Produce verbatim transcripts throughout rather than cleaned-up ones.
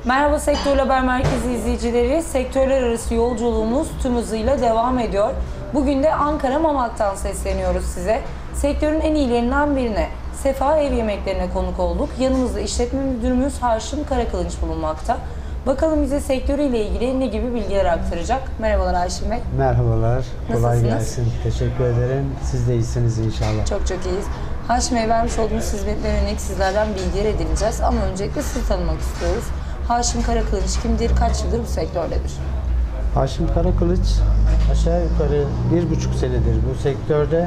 Merhaba Sektör Haber Merkezi izleyicileri. Sektörler arası yolculuğumuz tüm hızıyla devam ediyor. Bugün de Ankara Mamak'tan sesleniyoruz size. Sektörün en iyilerinden birine, Sefa Ev Yemeklerine konuk olduk. Yanımızda işletme müdürümüz Haşim Karakılınç bulunmakta. Bakalım bize sektörüyle ilgili ne gibi bilgiler aktaracak. Merhabalar Haşim Bey. Merhabalar. Kolay Nasılsınız? gelsin. Teşekkür ederim. Siz de iyisiniz inşallah. Çok çok iyiyiz. Haşim Bey, vermiş olduğunuz hizmetlere yönelik sizlerden bilgiler edineceğiz. Ama öncelikle sizi tanımak istiyoruz. Haşim Karakılınç kimdir? Kaç yıldır bu sektördedir? Haşim Karakılıç aşağı yukarı bir buçuk senedir bu sektörde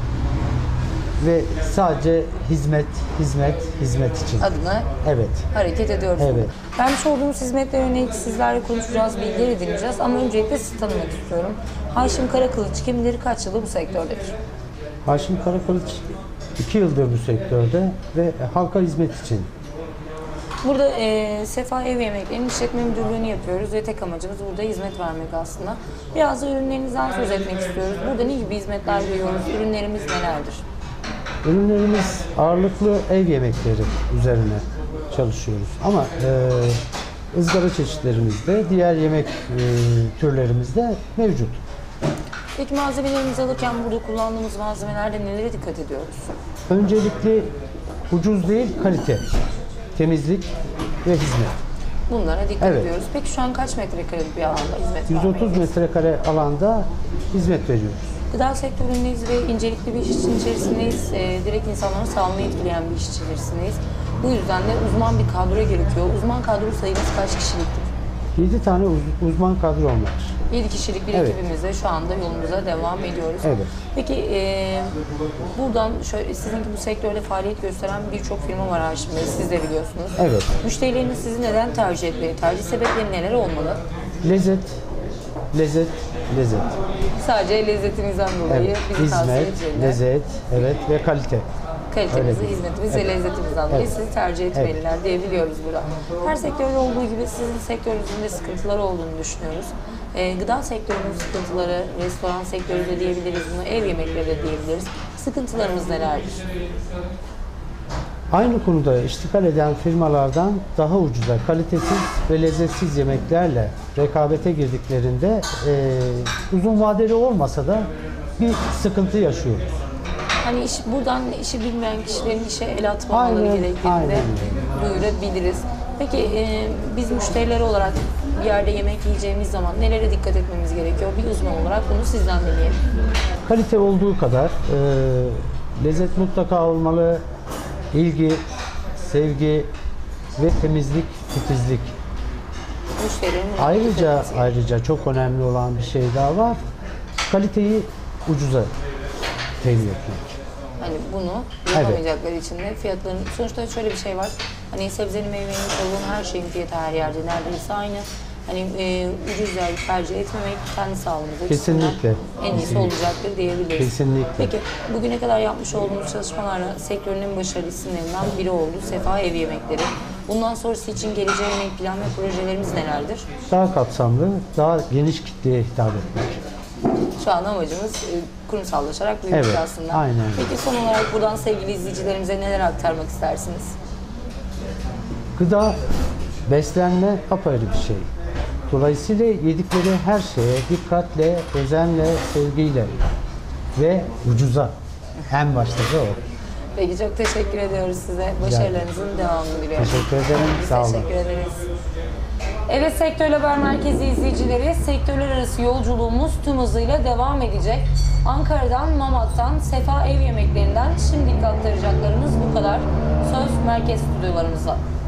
ve sadece hizmet, hizmet, hizmet için. Adına Evet. hareket ediyoruz. Evet. Vermiş olduğumuz hizmetlere yönelik sizlerle konuşacağız, bilgiler edineceğiz. Ama öncelikle sizi tanımak istiyorum. Haşim Karakılıç kimdir? Kaç yıldır bu sektördedir? Haşim Karakılıç iki yıldır bu sektörde ve halka hizmet için. Burada e, Sefa Ev Yemeklerinin işletme müdürlüğünü yapıyoruz ve tek amacımız burada hizmet vermek aslında. Biraz da ürünlerinizden söz etmek istiyoruz. Burada ne gibi hizmetler veriyoruz? Ürünlerimiz nelerdir? Ürünlerimiz ağırlıklı ev yemekleri üzerine çalışıyoruz. Ama e, ızgara çeşitlerimiz de diğer yemek e, türlerimiz de mevcut. Peki malzemelerimizi alırken burada kullandığımız malzemelerde nelere dikkat ediyoruz? Öncelikli ucuz değil, kalite, temizlik ve hizmet. Bunlara dikkat Evet. ediyoruz. Peki şu an kaç metrekarelik bir alanda hizmet yüz otuz vermekteyiz? metrekare alanda hizmet veriyoruz. Gıda sektöründeyiz ve incelikli bir iş için içerisindeyiz. Ee, direkt insanların sağlığını etkileyen bir iş içerisindeyiz. Bu yüzden de uzman bir kadro gerekiyor. Uzman kadro sayımız kaç kişiliktir? yedi tane uz- uzman kadro var. yedi kişilik bir Evet. ekibimizle şu anda yolumuza devam ediyoruz. Evet. Peki e, buradan şöyle, sizin gibi bu sektörde faaliyet gösteren birçok firma var Haşim Bey, siz de biliyorsunuz. Evet. Müşterileriniz sizi neden tercih etmeli? Tercih sebepleri neler olmalı? Lezzet, lezzet, lezzet. Sadece lezzetimizden dolayı Evet. bizi tavsiye Hizmet, edecekler. lezzet, evet ve kalite. Kalitemizi, Öyle. hizmetimiz Evet. ve lezzetimizden dolayı Evet. sizi tercih etmeliler diyebiliyoruz burada. Her sektörde olduğu gibi sizin sektörünüzün de sıkıntıları olduğunu düşünüyoruz. Ee, gıda sektörünün sıkıntıları, restoran sektörü de diyebiliriz, bunu ev yemekleri de diyebiliriz. Sıkıntılarımız nelerdir? Aynı konuda iştikal eden firmalardan daha ucuza, kalitesiz ve lezzetsiz yemeklerle rekabete girdiklerinde e, uzun vadeli olmasa da bir sıkıntı yaşıyoruz. Hani iş, buradan işi bilmeyen kişilerin işe el atmamaları Aynen, gerektiğini aynen de öyle. duyurabiliriz. Peki e, biz müşteriler olarak bir yerde yemek yiyeceğimiz zaman nelere dikkat etmemiz gerekiyor? Bir uzman olarak bunu sizden dinleyelim. Kalite olduğu kadar e, lezzet mutlaka olmalı. İlgi, sevgi ve temizlik, titizlik. Müşterilerin Ayrıca dikkat etmesi ayrıca çok önemli olan bir şey daha var. Kaliteyi ucuza temin etmek. Hani bunu yapamayacakları için de fiyatların, sonuçta şöyle bir şey var. Hani sebzenin, meyvenin, tavuğun, her şeyin fiyatı her yerde neredeyse aynı. Hani e, ucuz yer tercih etmemek kendi sağlığımız açısından Kesinlikle. en iyisi Kesinlikle. olacaktır diyebiliriz. Kesinlikle. Peki bugüne kadar yapmış olduğumuz çalışmalarla sektörün en başarılı isimlerinden biri oldu Sefa Ev Yemekleri. Bundan sonrası için geleceğe yönelik plan ve projelerimiz nelerdir? Daha kapsamlı, daha geniş kitleye hitap etmek. Şu an amacımız e, kurumsallaşarak büyümek Evet, aslında. aynen. Peki son olarak buradan sevgili izleyicilerimize neler aktarmak istersiniz? Gıda, beslenme apayrı bir şey. Dolayısıyla yedikleri her şeye dikkatle, özenle, sevgiyle ve ucuza. En başta da o. Peki çok teşekkür ediyoruz size. Başarılarınızın devamını diliyorum. Teşekkür ederim. Biz Sağ olun. teşekkür ederiz. Evet Sektör Haber Merkezi izleyicileri, sektörler arası yolculuğumuz tüm hızıyla devam edecek. Ankara'dan, Mamak'tan, Sefa Ev Yemeklerinden şimdilik aktaracaklarımız bu kadar. Söz merkez stüdyolarımızda.